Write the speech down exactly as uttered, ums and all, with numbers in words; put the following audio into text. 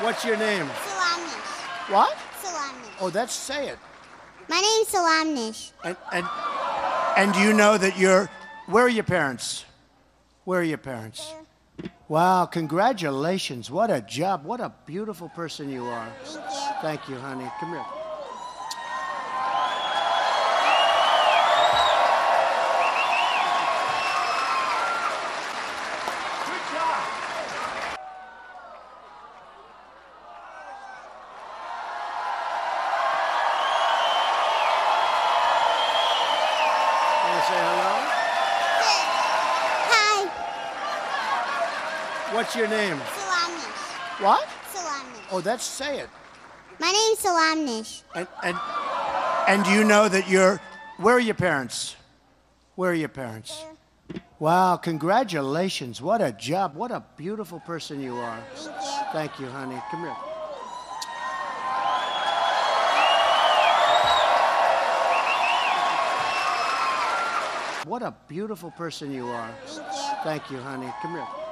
What's your name? Salamnish. What? Salamnish. Oh, that's say it. My name's Salamnish. And and and do you know that you're? Where are your parents? Where are your parents? There. Wow! Congratulations! What a job! What a beautiful person you are. Thank you. Thank you, honey. Come here. Say hello. Hi. What's your name? Salamnish. What? Salamnish. Oh, that's say it. My name's Salamnish. And and and do you know that you're? Where are your parents? Where are your parents? There. Wow! Congratulations! What a job! What a beautiful person you are. Thank you. Thank you, honey. Come here. What a beautiful person you are. Thank you. Thank you, honey. Come here.